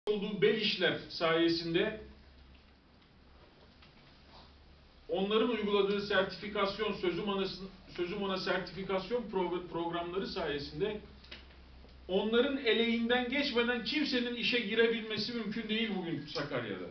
olduğu Belişler sayesinde onların uyguladığı sertifikasyon, sözüm ona sertifikasyon programları sayesinde onların eleğinden geçmeden kimsenin işe girebilmesi mümkün değil bugün Sakarya'da.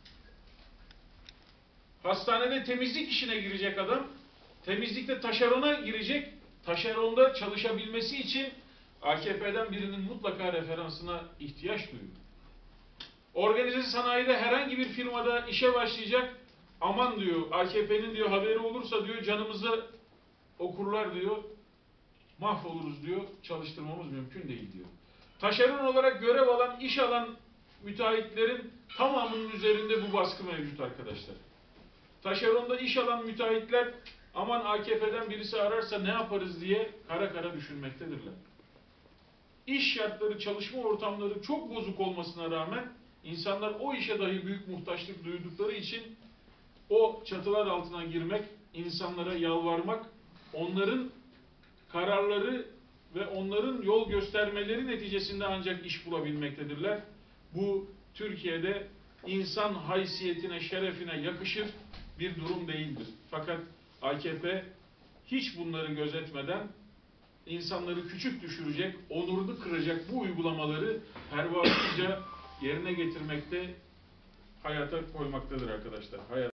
Hastanede temizlik işine girecek adam, temizlikte taşerona girecek, taşeronda çalışabilmesi için AKP'den birinin mutlaka referansına ihtiyaç duyuyor. Organize sanayide herhangi bir firmada işe başlayacak, aman diyor AKP'nin diyor haberi olursa diyor canımızı okurlar diyor, mahvoluruz diyor, çalıştırmamız mümkün değil diyor. Taşeron olarak görev alan, iş alan müteahhitlerin tamamının üzerinde bu baskı mevcut arkadaşlar. Taşeronda iş alan müteahhitler aman AKP'den birisi ararsa ne yaparız diye kara kara düşünmektedirler. İş şartları, çalışma ortamları çok bozuk olmasına rağmen insanlar o işe dahi büyük muhtaçlık duydukları için o çatılar altına girmek, insanlara yalvarmak, onların kararları ve onların yol göstermeleri neticesinde ancak iş bulabilmektedirler. Bu Türkiye'de insan haysiyetine, şerefine yakışır bir durum değildir. Fakat AKP hiç bunları gözetmeden insanları küçük düşürecek, onurunu kıracak bu uygulamaları pervasızca yerine getirmekte, hayata koymaktadır arkadaşlar.